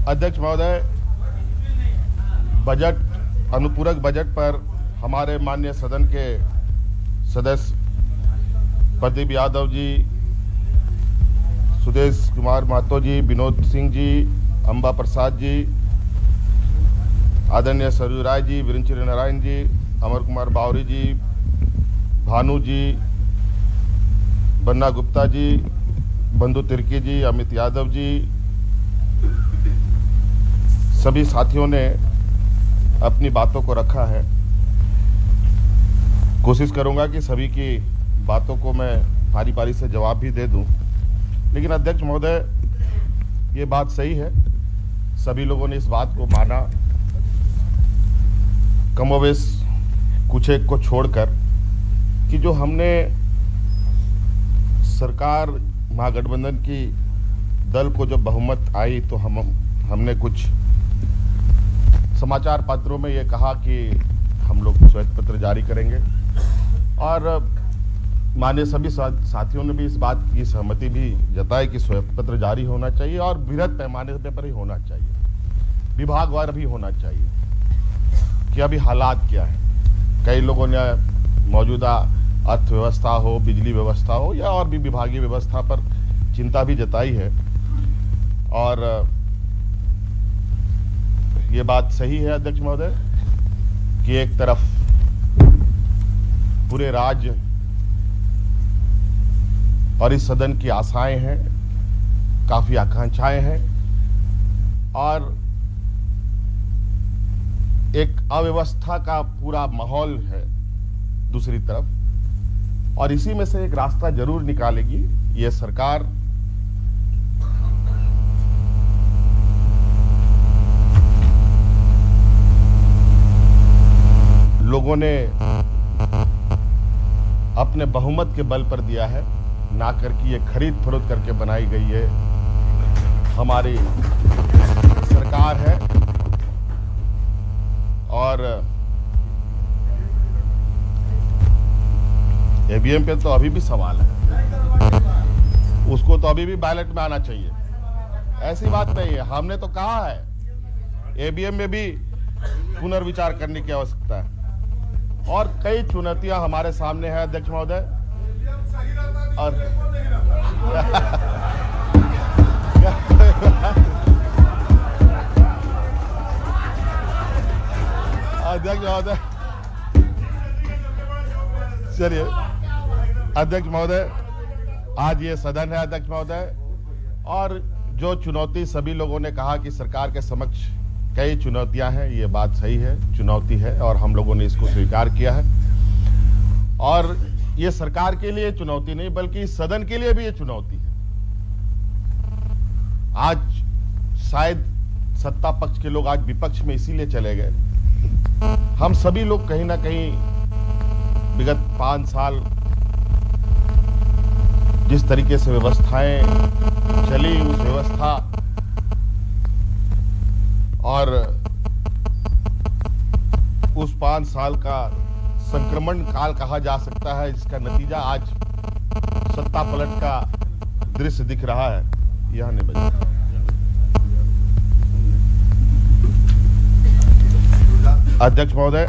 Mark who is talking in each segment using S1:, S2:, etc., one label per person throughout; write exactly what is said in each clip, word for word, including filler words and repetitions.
S1: अध्यक्ष महोदय, बजट अनुपूरक बजट पर हमारे माननीय सदन के सदस्य प्रदीप यादव जी, सुदेश कुमार महतो जी, विनोद सिंह जी, अंबा प्रसाद जी, आदरणीय सरयू राय जी, वीरेंद्र नारायण जी, अमर कुमार बावरी जी, भानु जी, बन्ना गुप्ता जी, बंधु तिर्की जी, अमित यादव जी, सभी साथियों ने अपनी बातों को रखा है। कोशिश करूंगा कि सभी की बातों को मैं पारी पारी से जवाब भी दे दूं। लेकिन अध्यक्ष महोदय, ये बात सही है, सभी लोगों ने इस बात को माना, कमोवेश कुछ एक को छोड़कर, कि जो हमने सरकार महागठबंधन की दल को जो बहुमत आई तो हम हमने कुछ समाचार पत्रों में ये कहा कि हम लोग श्वेत पत्र जारी करेंगे, और माननीय सभी साथियों ने भी इस बात की सहमति भी जताई कि श्वेत पत्र जारी होना चाहिए और बृहद पैमाने पर ही होना चाहिए, विभागवार भी होना चाहिए कि अभी हालात क्या है। कई लोगों ने मौजूदा अर्थव्यवस्था हो, बिजली व्यवस्था हो या और भी विभागीय व्यवस्था पर चिंता भी जताई है, और ये बात सही है अध्यक्ष महोदय कि एक तरफ पूरे राज्य और इस सदन की आशाएं हैं, काफी आकांक्षाएं हैं, और एक अव्यवस्था का पूरा माहौल है दूसरी तरफ, और इसी में से एक रास्ता जरूर निकालेगी ये सरकार। लोगों ने अपने बहुमत के बल पर दिया है, ना करके ये खरीद फरोख्त करके बनाई गई है हमारी सरकार है। और ईवीएम पे तो अभी भी सवाल है, उसको तो अभी भी बैलेट में आना चाहिए, ऐसी बात नहीं है। हमने तो कहा है ईवीएम में भी पुनर्विचार करने की आवश्यकता है, और कई चुनौतियां हमारे सामने हैं अध्यक्ष महोदय। और अध्यक्ष महोदय, चलिए अध्यक्ष महोदय, आज ये सदन है अध्यक्ष महोदय, और जो चुनौती सभी लोगों ने कहा कि सरकार के समक्ष कई चुनौतियां हैं, ये बात सही है, चुनौती है, और हम लोगों ने इसको स्वीकार किया है। और ये सरकार के लिए चुनौती नहीं बल्कि सदन के लिए भी ये चुनौती है। आज शायद सत्ता पक्ष के लोग आज विपक्ष में इसीलिए चले गए, हम सभी लोग कहीं ना कहीं विगत पांच साल जिस तरीके से व्यवस्थाएं चली, उस व्यवस्था और उस पांच साल का संक्रमण काल कहा जा सकता है, जिसका नतीजा आज सत्ता पलट का दृश्य दिख रहा है। यह नहीं बजा अध्यक्ष महोदय,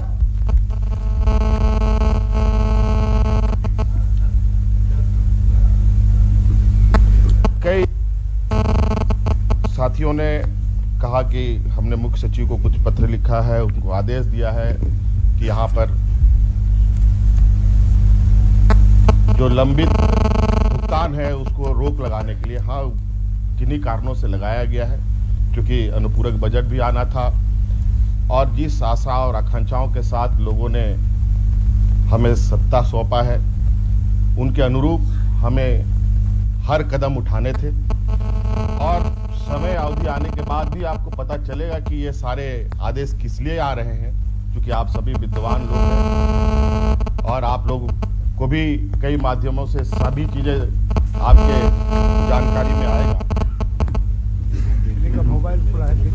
S1: कई साथियों ने कहा कि हमने मुख्य सचिव को कुछ पत्र लिखा है, उनको आदेश दिया है कि यहाँ पर जो लंबित भुगतान है उसको रोक लगाने के लिए। हाँ, किन्हीं कारणों से लगाया गया है, क्योंकि अनुपूरक बजट भी आना था, और जिस आशा और आकांक्षाओं के साथ लोगों ने हमें सत्ता सौंपा है, उनके अनुरूप हमें हर कदम उठाने थे। और समय अवधि आने के बाद भी आपको पता चलेगा कि ये सारे आदेश किस लिए आ रहे हैं, क्योंकि आप सभी विद्वान लोग हैं और आप लोग को भी कई माध्यमों से सभी चीजें आपके जानकारी में आएगा।
S2: मोबाइल पूरा है।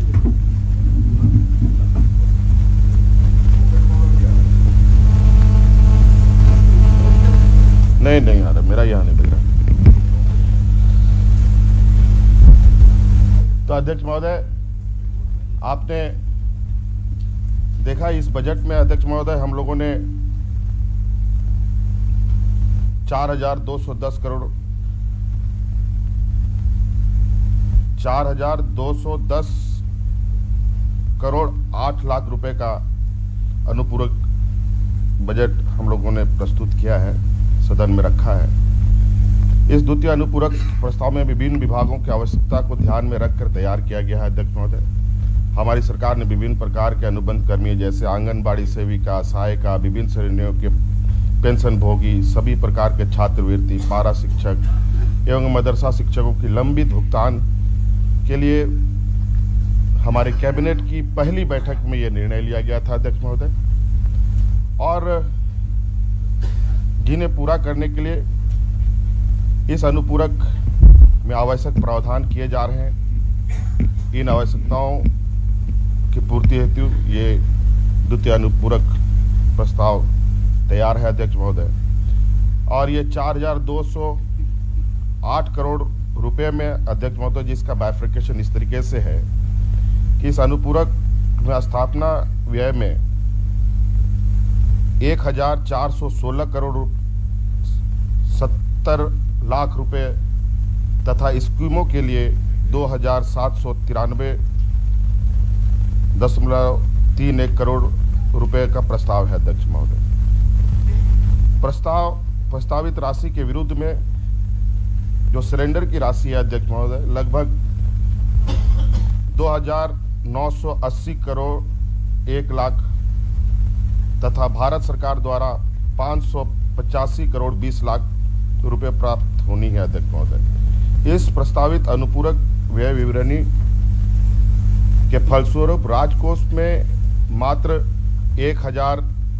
S1: नहीं नहीं आ रहा, मेरा यहाँ नहीं बज रहा। तो अध्यक्ष महोदय, आपने देखा इस बजट में अध्यक्ष महोदय हम लोगों ने चार हजार दो सौ दस करोड़ चार हजार दो सौ दस करोड़ आठ लाख रुपए का अनुपूरक बजट हम लोगों ने प्रस्तुत किया है, सदन में रखा है। इस द्वितीय अनुपूरक प्रस्ताव में विभिन्न विभागों की आवश्यकता को ध्यान में रखकर तैयार किया गया है। अध्यक्ष महोदय, हमारी सरकार ने विभिन्न प्रकार के अनुबंध कर्मी जैसे आंगनबाड़ी सेविका, सहायिका, विभिन्न श्रेणियों के पेंशन भोगी, सभी प्रकार के छात्रवृत्ति, पारा शिक्षक एवं मदरसा शिक्षकों की लंबित भुगतान के लिए हमारे कैबिनेट की पहली बैठक में यह निर्णय लिया गया था अध्यक्ष महोदय, और जिन्हें पूरा करने के लिए इस अनुपूरक में आवश्यक प्रावधान किए जा रहे हैं। इन आवश्यकताओं की पूर्ति हेतु ये द्वितीय अनुपूरक प्रस्ताव तैयार है अध्यक्ष महोदय, और ये चार हजार दो सौ आठ करोड़ रुपए में अध्यक्ष महोदय, जिसका बाइफर्केशन इस तरीके से है कि इस अनुपूरक में स्थापना व्यय में एक हजार चार सौ सोलह करोड़ सत्तर लाख रुपए तथा स्कीमों के लिए दो हजार सात सौ तिरानवे दशमलव तीन एक करोड़ रुपए का प्रस्ताव है अध्यक्ष महोदय। प्रस्ताव प्रस्तावित राशि के विरुद्ध में जो सरेंडर की राशि है अध्यक्ष महोदय, लगभग दो हजार नौ सौ अस्सी करोड़ एक लाख तथा भारत सरकार द्वारा पाँच सौ पचासी करोड़ बीस लाख रुपए प्राप्त होनी है अध्यक्ष महोदय। इस प्रस्तावित अनुपूरक व्यय विवरणी के फलस्वरूप राजकोष में मात्र एक हजार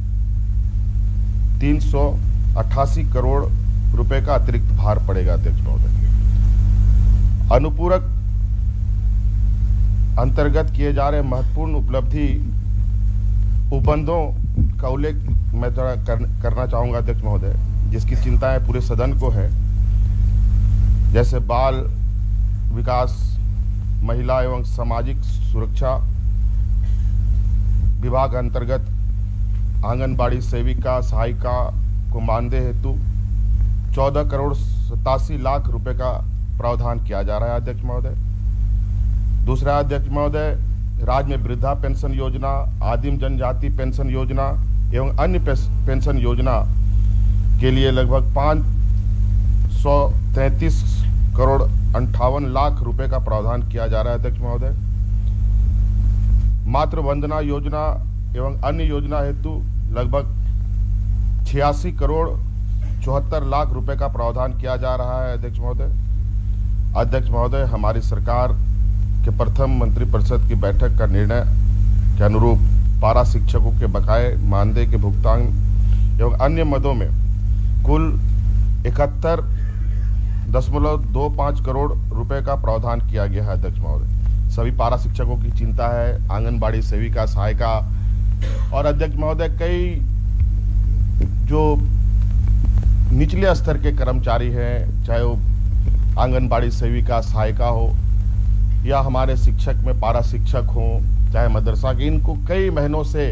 S1: तीन सौ अट्ठासी करोड़ रुपए का अतिरिक्त भार पड़ेगा अध्यक्ष महोदय। अनुपूरक अंतर्गत किए जा रहे महत्वपूर्ण उपलब्धि उपबंधों का उल्लेख मैं थोड़ा कर, करना चाहूंगा अध्यक्ष महोदय, जिसकी चिंताएं पूरे सदन को है। जैसे बाल विकास, महिला एवं सामाजिक सुरक्षा विभाग अंतर्गत आंगनबाड़ी सेविका, सहायिका को मानदेय हेतु चौदह करोड़ सतासी लाख रुपए का प्रावधान किया जा रहा है अध्यक्ष महोदय। दूसरा अध्यक्ष महोदय, राज्य में वृद्धा पेंशन योजना, आदिम जनजाति पेंशन योजना एवं अन्य पेंशन योजना के लिए लगभग पाँच सौ तैंतीस करोड़ अंठावन लाख रुपए का प्रावधान किया जा रहा है अध्यक्ष महोदय। मातृ वंदना योजना एवं अन्य योजना हेतु लगभग छियासी करोड़ चौहत्तर लाख रुपए का प्रावधान किया जा रहा है अध्यक्ष महोदय। अध्यक्ष महोदय, हमारी सरकार के प्रथम मंत्रिपरिषद की बैठक का निर्णय के अनुरूप पारा शिक्षकों के बकाये मानदेय के भुगतान एवं अन्य मदों में कुल इकहत्तर दशमलव दो पाँच करोड़ रुपए का प्रावधान किया गया है अध्यक्ष महोदय। सभी पारा शिक्षकों की चिंता है, आंगनबाड़ी सेविका, सहायिका और अध्यक्ष महोदय कई जो निचले स्तर के कर्मचारी हैं, चाहे वो आंगनबाड़ी सेविका, सहायिका हो या हमारे शिक्षक में पारा शिक्षक हो, चाहे मदरसा के, इनको कई महीनों से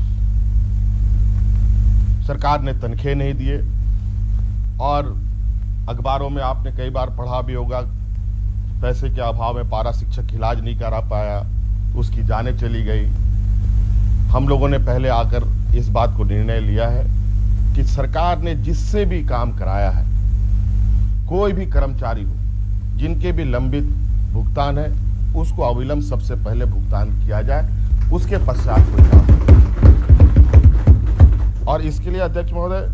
S1: सरकार ने तनख्वाह नहीं दिए और अखबारों में आपने कई बार पढ़ा भी होगा, पैसे के अभाव में पारा शिक्षक इलाज नहीं करा पाया, उसकी जानें चली गई। हम लोगों ने पहले आकर इस बात को निर्णय लिया है कि सरकार ने जिससे भी काम कराया है, कोई भी कर्मचारी हो, जिनके भी लंबित भुगतान है, उसको अविलंब सबसे पहले भुगतान किया जाए, उसके पश्चात कोई काम। और इसके लिए अध्यक्ष महोदय,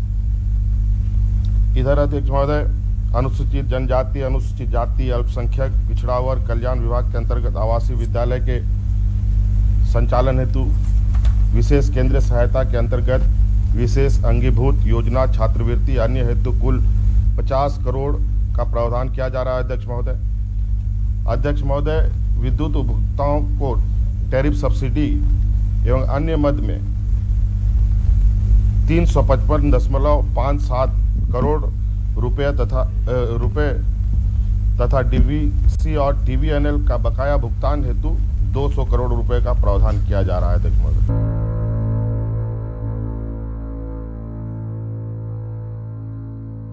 S1: इधर अध्यक्ष महोदय, अनुसूचित जनजाति, अनुसूचित जाति, अल्पसंख्यक, पिछड़ा वर्ग कल्याण विभाग के अंतर्गत आवासीय विद्यालय के संचालन हेतु विशेष केंद्रीय सहायता के अंतर्गत विशेष अंगीभूत योजना, छात्रवृत्ति अन्य हेतु कुल पचास करोड़ का प्रावधान किया जा रहा है अध्यक्ष महोदय। अध्यक्ष महोदय, विद्युत उपभोक्ताओं को टैरिफ सब्सिडी एवं अन्य मद में तीन सौ पचपन दशमलव पाँच सात करोड़ रुपये तथा रुपये तथा डीवीसी और टीवीएनएल का बकाया भुगतान हेतु दो दो सौ करोड़ रुपए का प्रावधान किया जा रहा है। देखिए